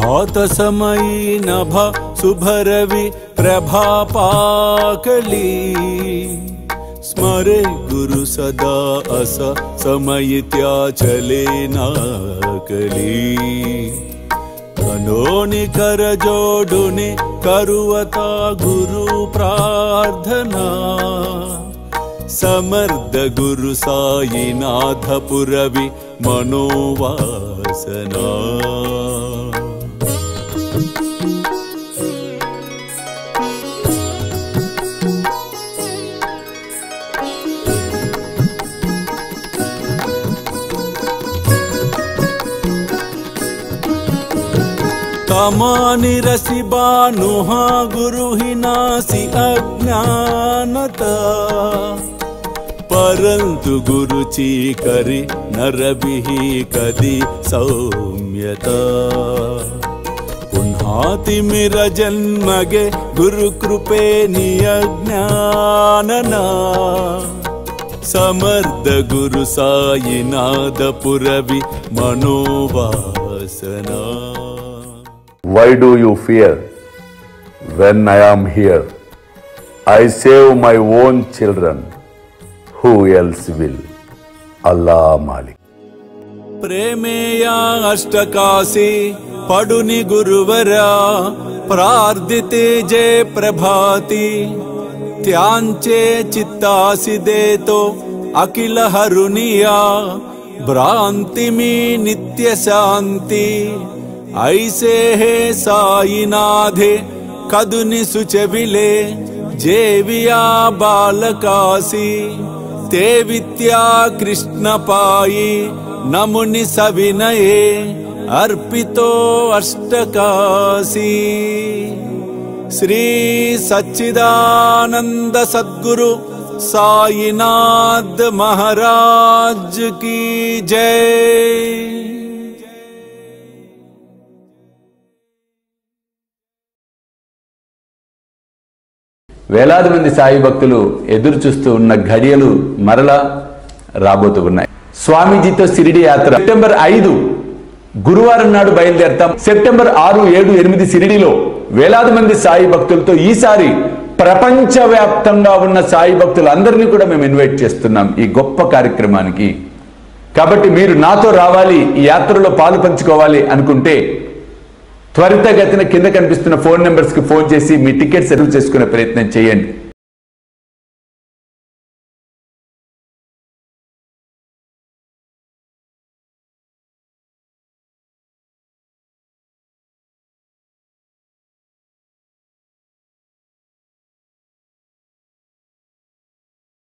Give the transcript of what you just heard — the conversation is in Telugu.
भात समयी नभ शुभरवि प्रभापाकली स्मरे गुरु सदा अस समयित्या चले नाकली कनोनि कर जोडुनि करुवता गुरु प्रार्थना समर्थ गुरु साईनाथ पुरवि मनोवासना तमानि रसि बानुहा गुरु ही नासी अज्ञानता परंतु गुरु ची करी नरबिहि कदी सौम्यता पुन्हाति मेर जन्मगे गुरु कृपे नियज्ञानना समर्थ गुरु Sainath पुरवि मनोवासना Why do you fear when I am here? I save my own children. Who else will? Allah Malik. प्रेमेया अष्टकाशी पडुनि गुरुवरा प्रार्थिते जय प्रभाती त्यांचे चित्तासी देतो अखिल हरुनिया भ्रांति में नित्य शांति ऐसे है साईनाथे कदुनि सुचविले जेविया बालकासी ते विद्या कृष्ण पाई नमुनि सविनये अर्पितो अष्टकाशी श्री सच्चिदानंद सद्गुरु साईनाथ महाराज की जय। వేలాది మంది సాయి భక్తులు ఎదురు చూస్తూ ఉన్న ఘడియలు మరలా రాబోతూ ఉన్నాయి. స్వామీజీతో షిరిడి యాత్ర సెప్టెంబర్ 5 గురువారం నాడు బయలుదేరతాం. సెప్టెంబర్ 6, 7, 8 షిరిడిలో వేలాది మంది సాయి భక్తులతో ఈసారి ప్రపంచవ్యాప్తంగా ఉన్న సాయి భక్తులందరినీ కూడా మేము ఇన్వైట్ చేస్తున్నాం ఈ గొప్ప కార్యక్రమానికి. కాబట్టి మీరు నాతో రావాలి, ఈ యాత్రలో పాలు పంచుకోవాలి అనుకుంటే త్వరితగతిన కింద కనిపిస్తున్న ఫోన్ నెంబర్స్ కి ఫోన్ చేసి మీ టికెట్స్ రిజర్వ్ చేసుకునే ప్రయత్నం చేయండి.